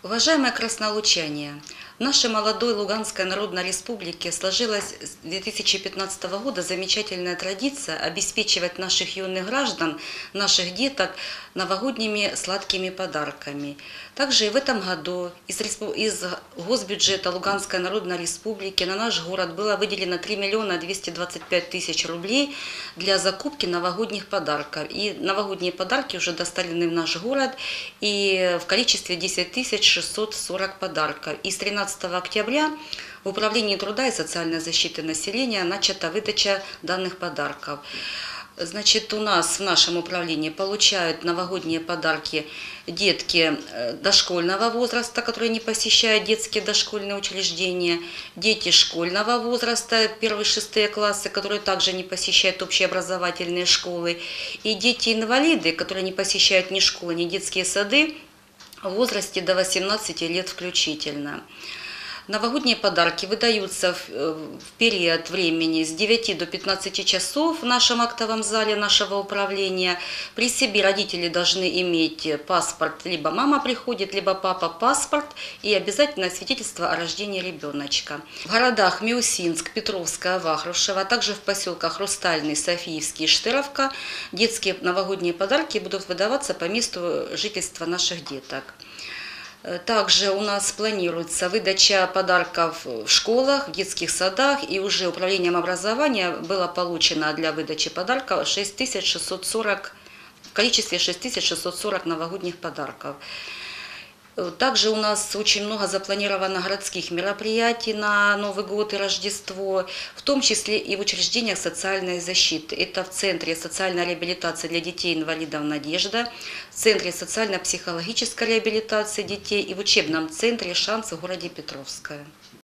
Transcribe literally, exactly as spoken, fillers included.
Уважаемые краснолучане, в нашей молодой Луганской Народной Республике сложилась с две тысячи пятнадцатого года замечательная традиция обеспечивать наших юных граждан, наших деток новогодними сладкими подарками. Также и в этом году из, из госбюджета Луганской Народной Республики на наш город было выделено три миллиона двести двадцать пять тысяч рублей для закупки новогодних подарков. И новогодние подарки уже доставлены в наш город и в количестве десять тысяч шестьсот сорок подарков. И с тринадцатого октября в Управлении труда и социальной защиты населения начата выдача данных подарков. Значит, у нас в нашем управлении получают новогодние подарки детки дошкольного возраста, которые не посещают детские дошкольные учреждения, дети школьного возраста, первые-шестые классы, которые также не посещают общеобразовательные школы, и дети-инвалиды, которые не посещают ни школы, ни детские сады, в возрасте до восемнадцати лет включительно. Новогодние подарки выдаются в период времени с девяти до пятнадцати часов в нашем актовом зале нашего управления. При себе родители должны иметь паспорт, либо мама приходит, либо папа паспорт и обязательно свидетельство о рождении ребеночка. В городах Миусинск, Петровская, Вахрушево, а также в поселках Хрустальный, Софиевский и Штыровка детские новогодние подарки будут выдаваться по месту жительства наших деток. Также у нас планируется выдача подарков в школах, в детских садах, и уже управлением образования было получено для выдачи подарков шесть тысяч шестьсот сорок, в количестве шесть тысяч шестьсот сорок новогодних подарков. Также у нас очень много запланировано городских мероприятий на Новый год и Рождество, в том числе и в учреждениях социальной защиты. Это в Центре социальной реабилитации для детей-инвалидов «Надежда», в Центре социально-психологической реабилитации детей и в учебном центре «Шанс» в городе Петровское.